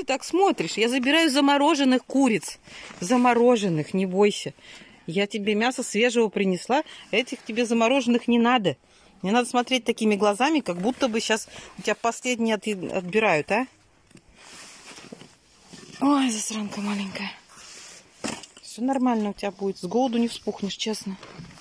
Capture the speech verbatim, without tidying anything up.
ты так смотришь? Я забираю замороженных куриц. Замороженных, не бойся. Я тебе мясо свежего принесла. Этих тебе замороженных не надо. Не надо смотреть такими глазами, как будто бы сейчас у тебя последние от... отбирают, а? Ой, засранка маленькая. Все нормально у тебя будет. С голоду не вспухнешь, честно.